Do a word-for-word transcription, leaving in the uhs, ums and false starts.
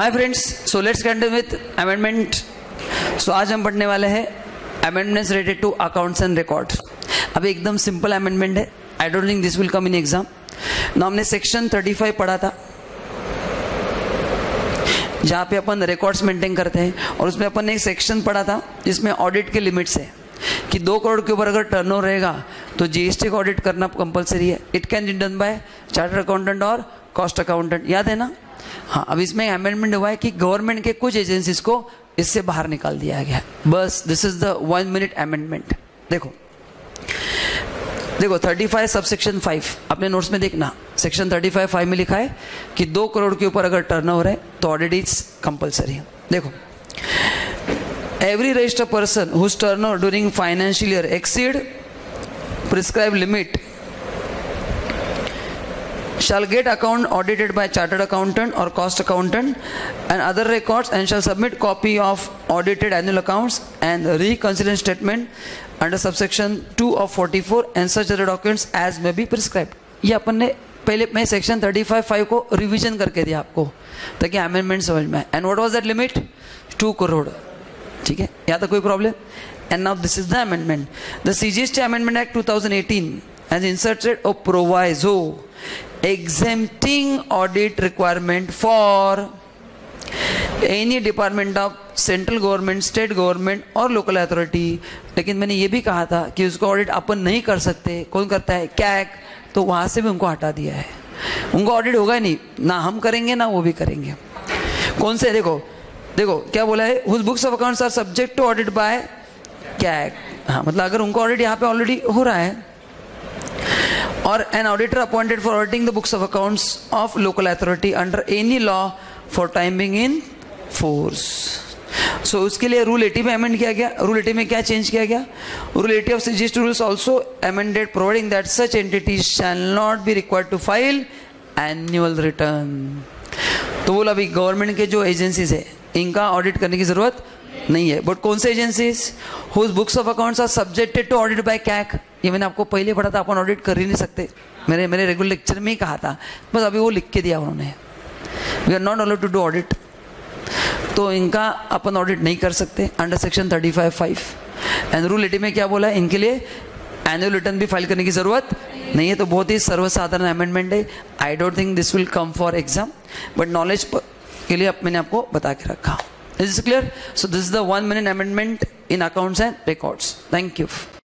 Hi friends, so let's continue with amendment. So आज हम पढ़ने वाले हैं amendments related to accounts and record. अभी एकदम सिंपल अमेंडमेंट है, I don't think this will come in exam. ना हमने सेक्शन थर्टी फाइव पढ़ा था जहाँ पे अपन रिकॉर्ड्स मेंटेन करते हैं, और उसमें अपन ने एक सेक्शन पढ़ा था जिसमें ऑडिट के लिमिट्स है कि दो करोड़ के ऊपर अगर टर्नओवर रहेगा तो जीएसटी का ऑडिट करना कंपलसरी है। It can be done by chartered accountant और कॉस्ट अकाउंटेंट, याद है ना। हाँ, अब इसमें अमेंडमेंट हुआ है कि गवर्नमेंट के कुछ एजेंसीज को इससे बाहर निकाल दिया गया। बस this is the one minute amendment. देखो देखो thirty five sub section five अपने नोट्स में देखना। सेक्शन थर्टी फाइव फाइव में लिखा है कि दो करोड़ के ऊपर अगर टर्नओवर है तो ऑडिट इज कंपलसरी। देखो, every registered person whose turnover during financial year exceed prescribed limit shall get account audited by chartered accountant or cost accountant and other records, and shall submit copy of audited annual accounts and reconciliation statement under subsection two of forty-four and such other documents as may be prescribed। ये अपन ने पहले मैं section thirty five five को revision करके दिया आपको ताकि amendment समझ में आए। And what was that limit? Two crore. ठीक है, यहाँ तक कोई problem? And now this is the amendment. The CGST amendment act two thousand eighteen has inserted a proviso exempting audit requirement for any department of central government, state government और local authority। लेकिन मैंने ये भी कहा था कि उसको audit अपन नहीं कर सकते। कौन करता है? कैक। तो वहाँ से भी उनको हटा दिया है। उनको ऑडिट होगा ही नहीं, ना हम करेंगे ना वो भी करेंगे। कौन से? देखो देखो क्या बोला है, whose books of accounts are subject to audit by कैक। हाँ, मतलब अगर उनको ऑडिट यहाँ पे ऑलरेडी हो रहा है, और an auditor appointed for auditing the books of accounts of local authority under any law for time being in force। so उसके लिए रूल एटी में अमेंड किया गया। रूल एटी में क्या चेंज किया गया? Rule eighty of CGST rules also amended providing that such entities shall not be required to file annual return। तो बोला अभी गवर्नमेंट के जो एजेंसीज है इनका ऑडिट करने की जरूरत नहीं है। बट कौन से agencies? Whose books of accounts are subjected to audit by CAG. ये मैंने आपको पहले पढ़ा था, अपन ऑडिट कर ही नहीं सकते। मेरे मेरे रेगुलर लेक्चर में ही कहा था, बस अभी वो लिख के दिया उन्होंने, we are not allowed to do audit. तो इनका अपन ऑडिट नहीं कर सकते under section thirty five five. And rule eighty में क्या बोला है? इनके लिए एनुअल रिटर्न भी फाइल करने की जरूरत नहीं है। तो बहुत ही सर्वसाधारण अमेंडमेंट है। I don't think this will come for exam, but knowledge के लिए मैंने आपको बता के रखा। Is this clear? So this is the one minute amendment in accounts and records. Thank you.